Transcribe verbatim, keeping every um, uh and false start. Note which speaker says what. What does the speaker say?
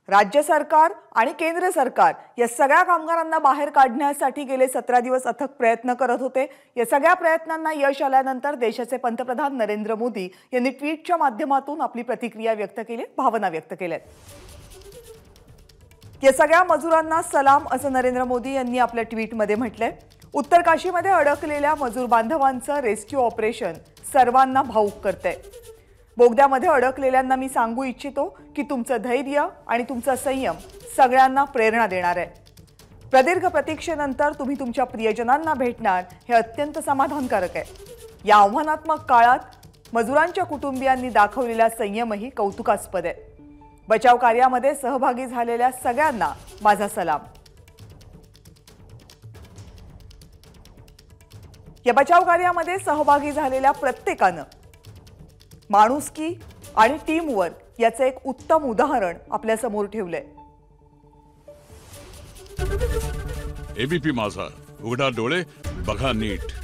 Speaker 1: राज्य सरकार आणि केंद्र सरकार या सगळ्या कामगारांना बाहेर काढण्यासाठी गेले सतरा दिवस अथक प्रयत्न करत होते। या सगळ्या प्रयत्नांना यश आल्यानंतर देशाचे पंतप्रधान नरेंद्र मोदी यांनी ट्विटच्या माध्यमातून आपली प्रतिक्रिया व्यक्त केली, भावना व्यक्त केल्या। या सगळ्या मजुरांना सलाम असं नरेंद्र मोदी यांनी आपल्या ट्विटमध्ये म्हटलंय। उत्तर काशीमध्ये अडकलेल्या मजूर बांधवांचं रेस्क्यू ऑपरेशन सर्वांना भावुक करतंय। बोगद्यामध्ये अडकलेल्यांना मी सांगू इच्छितो की तुमचं धैर्य आणि तुमचा संयम सगळ्यांना प्रेरणा देणार आहे। प्रदीर्घ प्रतीक्षेनंतर तुम्ही तुमच्या प्रियजनांना भेटणार हे अत्यंत समाधानकारक आहे। या आव्हानात्मक काळात मजुरांच्या कुटुंबियांनी दाखवलेला संयमही कौतुकास्पद आहे। बचाव कार्यामध्ये सहभागी झालेल्या सगळ्यांना माझा सलाम। या बचाव कार्यामध्ये सहभागी झालेल्या प्रत्येकानं माणुसकी आणि टीमवर्क याचे एक उत्तम उदाहरण आपल्या समोर ठेवलंय।
Speaker 2: एबीपी माझा, उघडा डोळे बघा नीट।